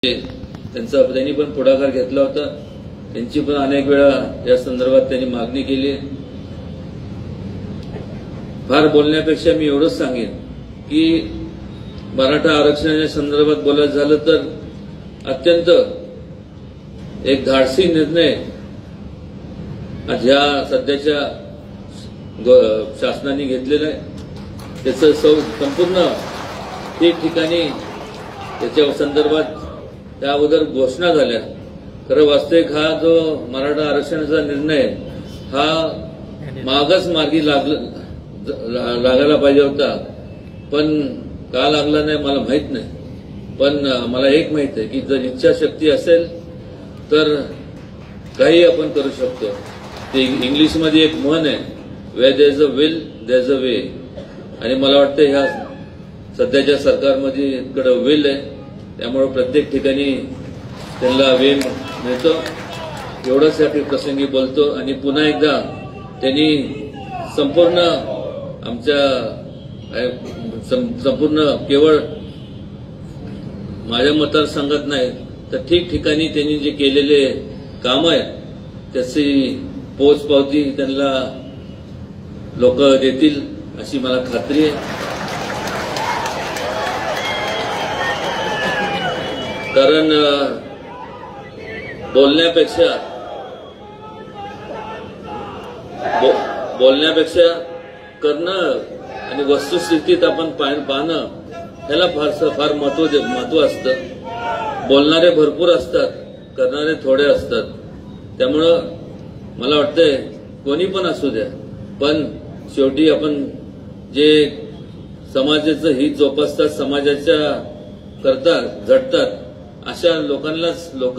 त्यांनी पण पुढाकार घेतला होता। त्यांची पण अनेक वेळा या संदर्भात त्यांनी मागणी केली। फार बोलण्यापेक्षा मी एवढंच सांगेन की मराठा आरक्षणाच्या संदर्भात बोलायचं झालं तर अत्यंत एक धाडसी निर्णय ह्या सध्याच्या शासनाने घेतलेला आहे। त्याचं संपूर्ण ठिकठिकाणी त्याच्या संदर्भात त्या अगोदर घोषणा झाल्या। खरं वास्तविक हा जो मराठा आरक्षणाचा निर्णय हा मागच मार्गी लागायला पाहिजे होता, पण का लागला नाही मला माहित नाही। पण मला एक माहित आहे की जर इच्छाशक्ती असेल तर काही आपण करू शकतो। ते इंग्लिशमध्ये एक म्हण आहे, where there is a will there is a way, आणि मला वाटतं ह्या सध्याच्या सरकारमध्ये इकडे विल आहे, त्यामुळे प्रत्येक ठिकाणी त्यांना वे मिळतो। एवढंच या प्रसंगी बोलतो आणि पुन्हा एकदा त्यांनी संपूर्ण आमच्या संपूर्ण केवळ माझ्या मतदारसंघात नाही तर ठिकठिकाणी त्यांनी जे केलेले काम आहेत त्याची पोचपावती त्यांना लोक देतील अशी मला खात्री आहे। कारण बोलण्यापेक्षा करणं आणि वस्तुस्थितीत आपण पाहणं ह्याला फार महत्व असतं। बोलणारे भरपूर असतात, करणारे थोडे असतात। त्यामुळं मला वाटतंय कोणी पण असू द्या, पण शेवटी आपण जे समाजाचं हित जोपासतात, समाजाच्या करता झटतात, अशा लोकांनाच लोक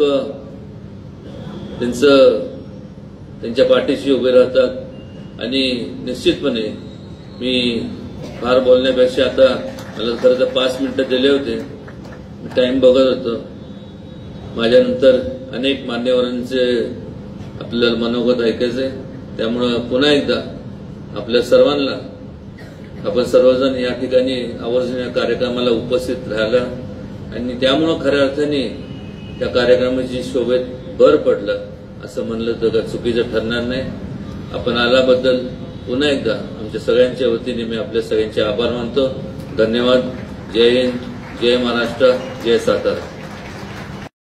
त्यांच्या पाठीशी उभे राहतात। आणि निश्चितपणे मी फार बोलण्यापेक्षा आता मला खरं तर 5 मिनिटं दिले होते, मी टाइम बघत होतो। माझ्यानंतर अनेक मान्यवरांचे आपल्याला मनोगत ऐकायचे, त्यामुळं पुन्हा एकदा आपल्या सर्वांना आपण सर्वजण या ठिकाणी आवर्जून या कार्यक्रमाला उपस्थित राहिला आणि त्यामुळं खऱ्या अर्थाने त्या कार्यक्रमाची शोभेत भर पडलं असं म्हणलं तर चुकीचं ठरणार नाही। आपण आल्याबद्दल पुन्हा एकदा आमच्या सगळ्यांच्या वतीने मी आपल्या सगळ्यांचे आभार मानतो। धन्यवाद। जय हिंद, जय महाराष्ट्र, जय सातारा।